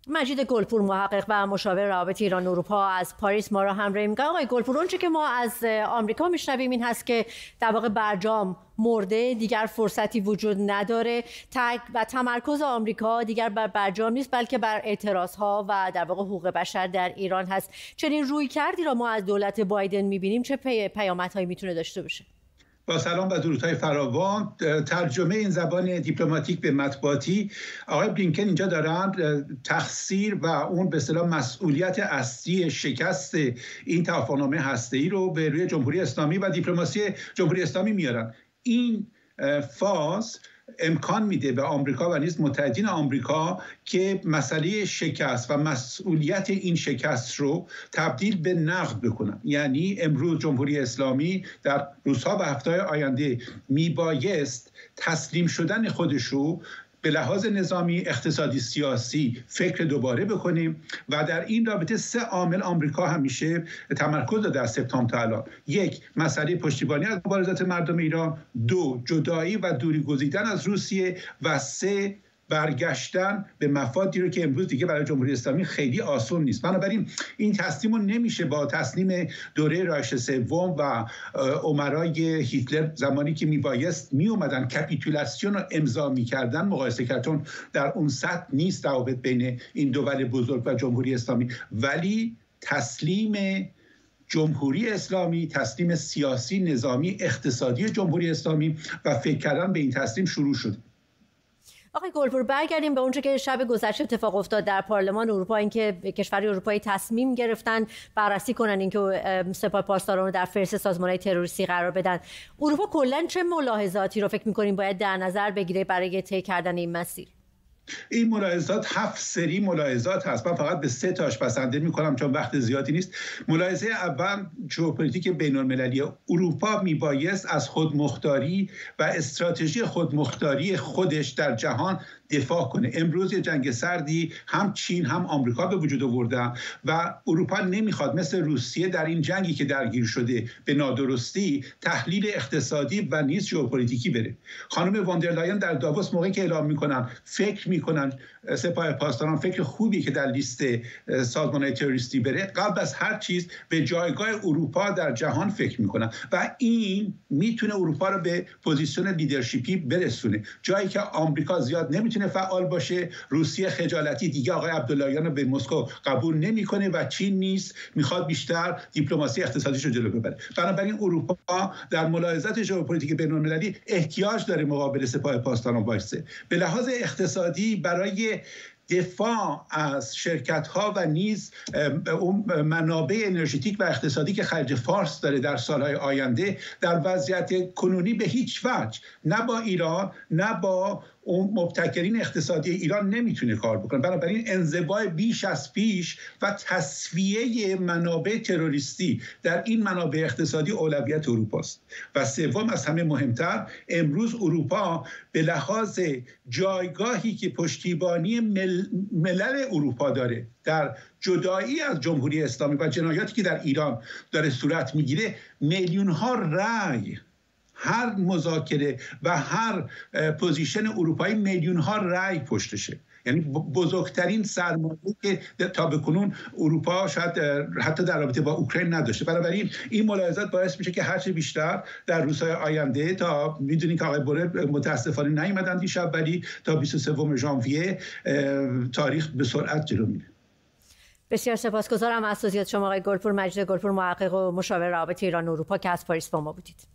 مجید گلپور، محقق و مشاور روابط ایران اروپا از پاریس ما را همراهی می‌کنه. آقای گلپور، اونچه که ما از آمریکا میشنویم این هست که در واقع برجام مرده، دیگر فرصتی وجود نداره و تمرکز آمریکا دیگر بر برجام نیست بلکه بر اعتراضها و در واقع حقوق بشر در ایران هست. چنین رویکردی را ما از دولت بایدن می‌بینیم، چه پیامدهایی میتونه داشته باشه؟ با سلام و درودهای فراوان. ترجمه این زبان دیپلماتیک به مطبوعاتی، آقای بلینکن اینجا دارند تقصیر و اون به اصطلاح مسئولیت اصلی شکست این توافقنامه هسته‌ای رو به روی جمهوری اسلامی و دیپلماسی جمهوری اسلامی میارن. این فاز امکان میده به آمریکا و نیز متحدین آمریکا که مسئله شکست و مسئولیت این شکست رو تبدیل به نقد بکنن. یعنی امروز جمهوری اسلامی در روزها و هفته‌های آینده میبایست تسلیم شدن خودش رو به لحاظ نظامی، اقتصادی، سیاسی فکر دوباره بکنیم و در این رابطه 3 عامل آمریکا همیشه تمرکز داده از سپتامبر تا الان. 1 مسئله پشتیبانی از مبارزات مردم ایران، 2 جدایی و دوری گزیدن از روسیه و 3 برگشتن به مفادی رو که امروز دیگه برای جمهوری اسلامی خیلی آسون نیست. بنابراین این تسلیم رو نمیشه با تسلیم دوره رایش سوم و امرای هیتلر زمانی که میبایست میومدن کپیتولاسیون رو امضا میکردن مقایسه کردن. در اون سطح نیست روابط بین این دول بزرگ و جمهوری اسلامی، ولی تسلیم جمهوری اسلامی، تسلیم سیاسی، نظامی، اقتصادی جمهوری اسلامی و فکر کردن به این تسلیم شروع شد. آقای گلپور، برگردیم به اونچه که شب گذشته اتفاق افتاد در پارلمان اروپا، اینکه کشورهای اروپایی تصمیم گرفتن بررسی کنن اینکه سپاه پاسداران رو در فهرست سازمان‌های تروریستی قرار بدن. اروپا کلاً چه ملاحظاتی رو فکر می‌کنین باید در نظر بگیره برای طی کردن این مسیر؟ این ملاحظات 7 سری ملاحظات هست. من فقط به 3 تاش بسنده میکنم چون وقت زیادی نیست. ملاحظه اول، ژئوپلیتیک بین‌المللی اروپا میبایست از خودمختاری و استراتژی خودمختاری خودش در جهان دفاع کنه. امروز یه جنگ سردی هم چین هم آمریکا به وجود آوردن و اروپا نمیخواد مثل روسیه در این جنگی که درگیر شده به نادرستی تحلیل اقتصادی و نیز ژئوپلیتیکی بره. خانم واندرلاین در داووس موقعی که اعلام میکنن فکر میکنن سپاه پاسداران فکر خوبی که در لیست سازمان‌های تروریستی بره، قبل از هر چیز به جایگاه اروپا در جهان فکر میکنن و این میتونه اروپا رو به پوزیشن لیدرشپی برسونه، جایی که آمریکا زیاد نمیتونه فعال باشه. روسیه خجالتی دیگه آقای عبداللهیان رو به مسکو قبول نمیکنه و چین نیست میخواد بیشتر دیپلماسی اقتصادیش رو جلو ببره. بنابراین اروپا در ملاحظات ژئوپلیتیک بین‌المللی احتیاج داره مقابل سپاه پاسداران وایسه. به لحاظ اقتصادی برای دفاع از شرکت‌ها و نیز اون منابع انرژتیک و اقتصادی که خلیج فارس داره در سالهای آینده، در وضعیت کنونی به هیچ وجه نه با ایران نه با اون مبتکرین اقتصادی ایران نمیتونه کار بکنه. بنابراین انزوای بیش از پیش و تصفیه منابع تروریستی در این منابع اقتصادی اولویت اروپاست. و سوم از همه مهمتر، امروز اروپا به لحاظ جایگاهی که پشتیبانی ملل اروپا داره در جدایی از جمهوری اسلامی و جنایاتی که در ایران داره صورت میگیره، میلیون ها رأی هر مذاکره و هر پوزیشن اروپایی میلیون ها رأی پشتشه. یعنی بزرگترین سرمایه که تا به کنون اروپا شاید حتی در رابطه با اوکراین نداشته. بنابراین این ملاحظات باعث میشه که هرچه بیشتر در روزهای آینده، تا میدونید که آقای بورل متاسفانه نیومدن دیشب، ولی تا 23 ژانویه تاریخ به سرعت جلو میره. بسیار سپاسگزارم از توضیحات شما آقای گلپور. مجید گلپور، محقق و مشاور روابط ایران اروپا که از پاریس با ما بودید.